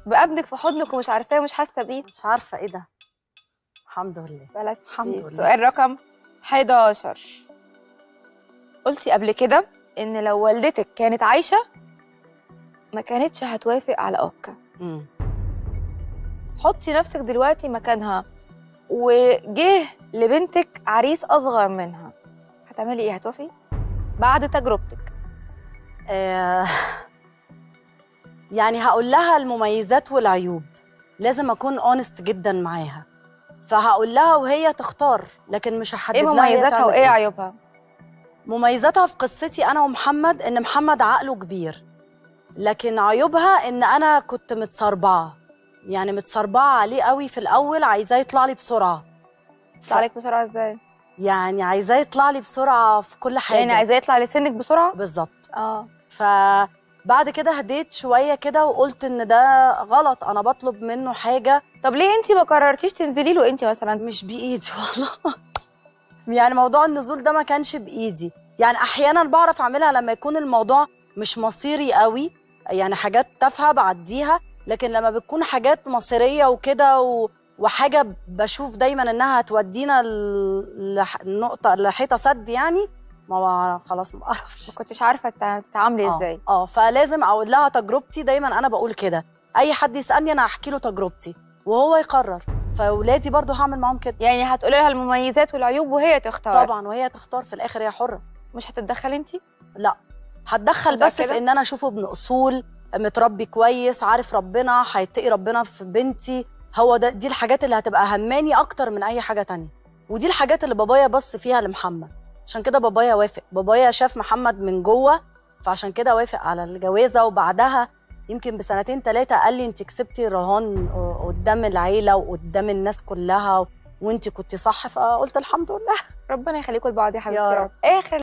بابنك في حضنك ومش عارفاه ومش حاسه بيه؟ مش عارفه ايه ده. الحمد لله. بلدتي. الحمد لله. السؤال رقم 11، قلتي قبل كده ان لو والدتك كانت عايشه ما كانتش هتوافق على اوكا. حطي نفسك دلوقتي مكانها وجه لبنتك عريس اصغر منها، هتعملي ايه؟ هتوافقي بعد تجربتك؟ يعني هقول لها المميزات والعيوب، لازم اكون اونست جدا معاها، فهقول لها وهي تختار، لكن مش هحدد ايه لها هي مميزاتها تعمل وايه عيوبها؟ مميزاتها في قصتي انا ومحمد ان محمد عقله كبير، لكن عيوبها ان انا كنت متصربعه، يعني متصربعه عليه قوي في الاول، عايزاه يطلع لي بسرعه. يطلع لك بسرعه ازاي؟ يعني عايزاه يطلع لي بسرعه في كل حاجه، يعني عايزاه يطلع لسنك بسرعه بالظبط. بعد كده هديت شويه كده وقلت ان ده غلط، انا بطلب منه حاجه. طب ليه انت ما قررتيش تنزلي له انت مثلا؟ مش بايدي والله. يعني موضوع النزول ده ما كانش بايدي، يعني احيانا بعرف اعملها لما يكون الموضوع مش مصيري قوي، يعني حاجات تافهه بعديها، لكن لما بتكون حاجات مصيريه وكده وحاجه بشوف دايما انها هتودينا النقطه لحيطه سد، يعني ما خلاص ما اعرفش، ما كنتش عارفه تتعاملي ازاي. فلازم اقول لها تجربتي، دايما انا بقول كده، اي حد يسالني انا هحكي له تجربتي وهو يقرر، فاولادي برضو هعمل معاهم كده. يعني هتقولي لها المميزات والعيوب وهي تختار؟ طبعا وهي تختار، في الاخر هي حره. مش هتتدخلي انت؟ لا هتدخل، بس في ان انا اشوفه ابن اصول، متربي كويس، عارف ربنا، هيتقي ربنا في بنتي، هو ده، دي الحاجات اللي هتبقى هماني اكتر من اي حاجه تانية، ودي الحاجات اللي بابايا بص فيها لمحمد، عشان كده بابايا وافق، بابايا شاف محمد من جوه، فعشان كده وافق على الجوازه، وبعدها يمكن بسنتين 3 قال لي انت كسبتي الرهان قدام العيله وقدام الناس كلها، وانت كنتي صح، فقلت الحمد لله. ربنا يخليكم لبعض يا حبيبتي يا يا رب. اخر